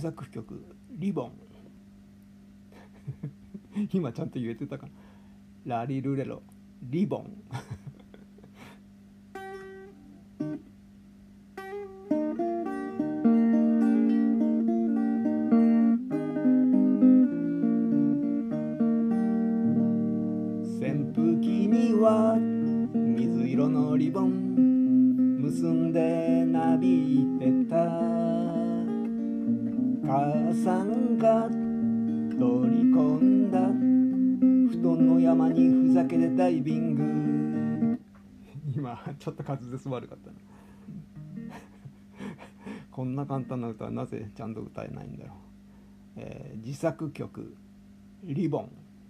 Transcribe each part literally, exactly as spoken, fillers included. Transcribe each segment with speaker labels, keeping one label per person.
Speaker 1: 作曲リボン今ちゃんと言えてたかな。ラリルレロリボン扇風機には水色のリボン結んでなびいてた。母さんが取り込んだ布団の山にふざけてダイビング今ちょっと滑舌悪かったなこんな簡単な歌はなぜちゃんと歌えないんだろう。えー、自作曲リボン。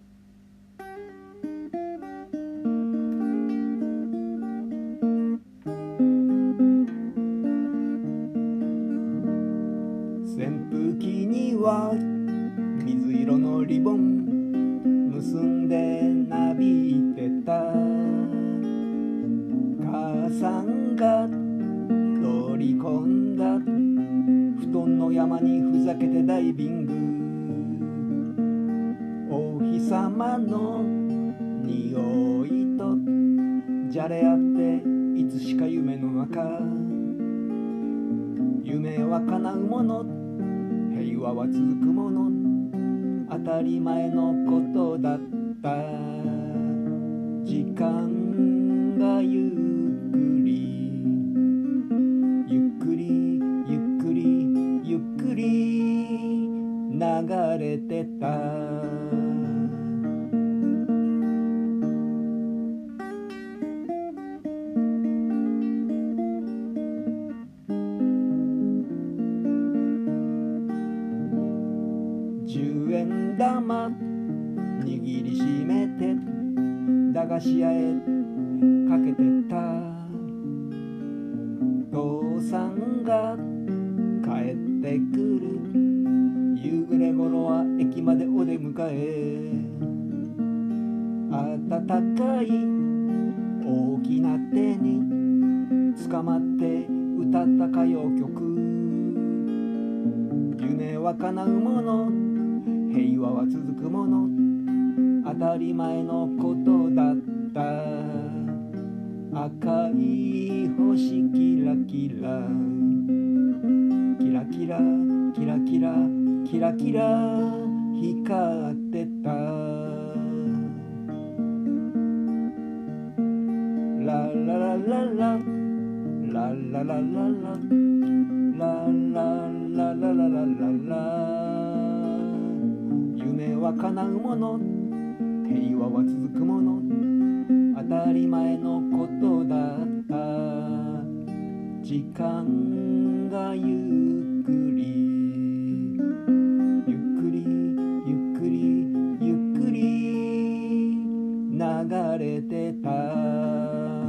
Speaker 1: 扇風機には水色のリボン結んでなびいてた。母さんが取り込んだ布団の山にふざけてダイビング。お日様の匂いとじゃれ合っていつしか夢の中。夢は叶うもの、平和は続くもの、当たり前のことだった。時間がゆっくりゆっくりゆっくりゆっくり流れてた。じゅうえん玉握りしめて駄菓子屋へかけてた。父さんが帰ってくる夕暮れ頃は駅までお出迎え。暖かい大きな手に捕まって歌った歌謡曲。夢は叶うもの、平和は続くもの、当たり前のことだった。赤い星キラキラキラキラキラキラキラキラ光ってた。ラララララララララララララララララ。夢は叶うもの、平和は続くもの、当たり前のことだった。時間がゆっくりゆっくりゆっくりゆっくり流れてた。